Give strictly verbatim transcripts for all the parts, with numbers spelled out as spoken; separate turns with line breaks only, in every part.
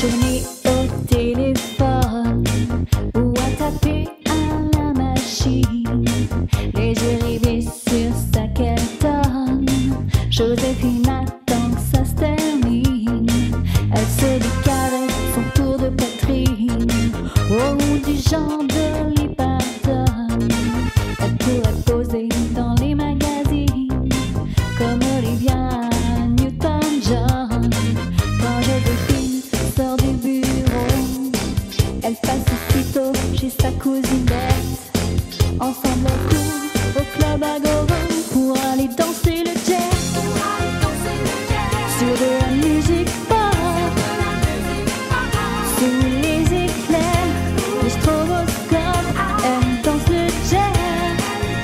journée au téléphone ou à taper à la machine, les yeux rivés sur sa qu'elle Joséphine attend que ça se termine. Elle se décale son tour de poitrine au bout du genre de Dolly Parton. Elle pourrait poser dans les magazines comme Olivia Newton-John. Quand Joséphine sort du bureau, elle passe aussitôt chez sa cousine Bette. Ensemble elles courent au club à gogo pour aller danser le jazz sur de la musique pop, sous les éclairs, le stroboscope. Elle danse le jazz.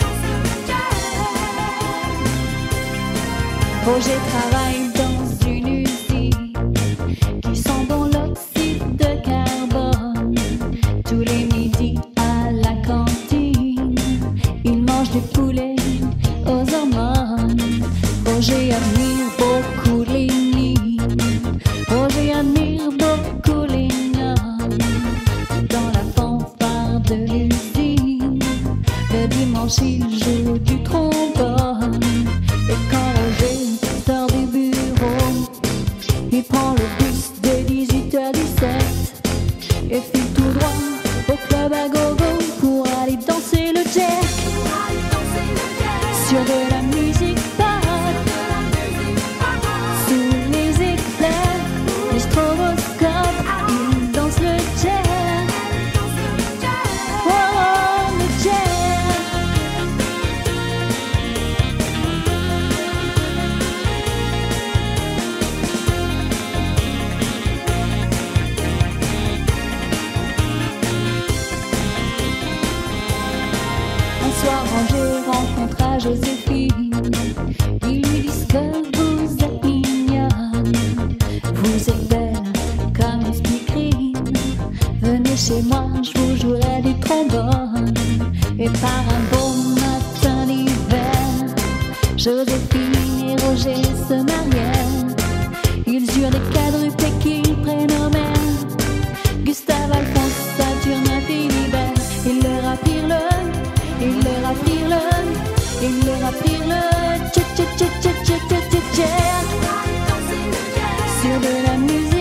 Roger travaille dans une usine qui sent bon l'oxyde de carbone. Tous les midis à la cantine, il mange du poulet aux hormones. Roger admire beaucoup les lignes, Roger admire beaucoup les normes. Dans la fanfare de l'usine, le dimanche il joue du trombone. Et quand Roger sort du bureau, il prend le bus de dix-huit heures dix-sept et file tout droit au club à gogo pour aller danser le jazz sur de la musique pop, sous les éclairs, les stroboscopes. Il danse le jazz. Oh, oh, le jazz. Un soir, Roger rencontra Joséphine. Ils lui disent que vous êtes mignonne, vous êtes belle comme une speakerine. Venez chez moi, je vous jouerai du trombone. Et par un beau matin d'hiver, Joséphine et Roger se marièrent. Ils eurent des quadruplés qu'ils prénommèrent Gustave, Alphonse, Saturnin, Philibert. Ils leur apprirent le Ils leur apprirent le, ils leur apprirent le tchè tchè tchè tchè tchè tchè tchè sur de la musique.